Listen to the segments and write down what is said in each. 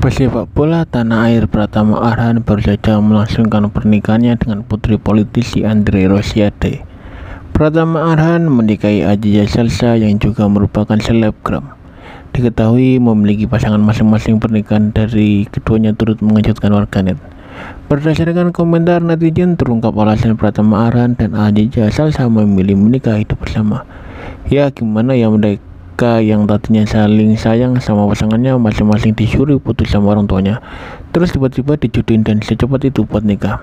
Pesepak bola tanah air Pratama Arhan baru saja melangsungkan pernikahannya dengan putri politisi Andre Rosiade. Pratama Arhan menikahi Aziza Salsa yang juga merupakan selebgram. Diketahui memiliki pasangan masing-masing, pernikahan dari keduanya turut mengejutkan warganet. Berdasarkan komentar netizen, terungkap alasan Pratama Arhan dan Aziza Salsa memilih menikah hidup bersama. Ya gimana ya, mereka yang tadinya saling sayang sama pasangannya masing-masing disuruh putus sama orang tuanya, terus tiba-tiba dijodohin dan secepat itu buat nikah.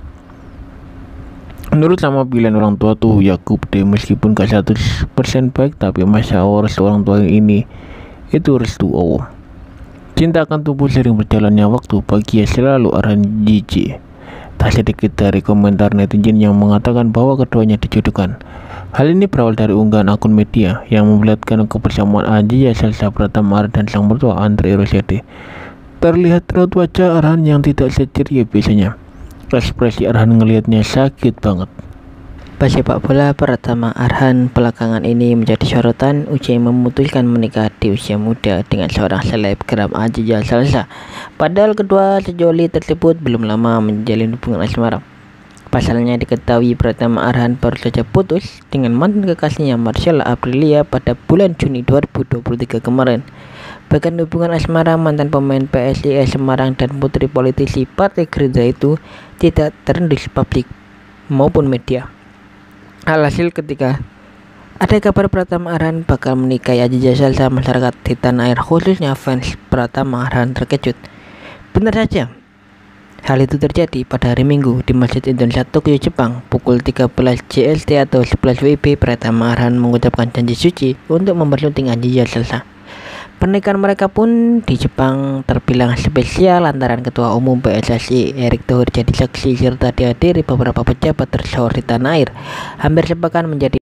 Menurut sama pilihan orang tua tuh Yakub deh, meskipun gak 100% baik, tapi masa restu orang tua ini itu restu Allah. Cinta akan tumbuh sering berjalannya waktu, bahagia selalu Arhan JJ. Tak sedikit dari komentar netizen yang mengatakan bahwa keduanya dijodohkan. Hal ini berawal dari unggahan akun media yang memperlihatkan kebersamaan Aziza Salsa, Pratama Arhan dan sang mertua Andre Rosiade. Terlihat raut wajah Arhan yang tidak seceria biasanya. Ekspresi Arhan ngelihatnya sakit banget. Pesepak bola Pratama Arhan belakangan ini menjadi sorotan usai memutuskan menikah di usia muda dengan seorang selebgram Aziza Salsa. Padahal kedua sejoli tersebut belum lama menjalin hubungan asmara. Pasalnya diketahui Pratama Arhan baru saja putus dengan mantan kekasihnya Marcella Aprilia pada bulan Juni 2023 kemarin. Bahkan hubungan asmara mantan pemain PSIS Semarang dan putri politisi Partai Gerindra itu tidak terendus publik maupun media. Alhasil ketika ada kabar Pratama Arhan bakal menikahi Aziza Salsa, masyarakat di tanah air khususnya fans Pratama Arhan terkejut. Benar saja, hal itu terjadi pada hari Minggu di Masjid Indonesia Tokyo, Jepang, pukul 13 JST atau 11 WIB. Pratama Arhan mengucapkan janji suci untuk mempersunting Aziza Salsa. Pernikahan mereka pun di Jepang terbilang spesial lantaran Ketua Umum PSSI Erick Thohir jadi saksi serta dihadiri beberapa pejabat tersohor di tanah air. Hampir sepekan menjadi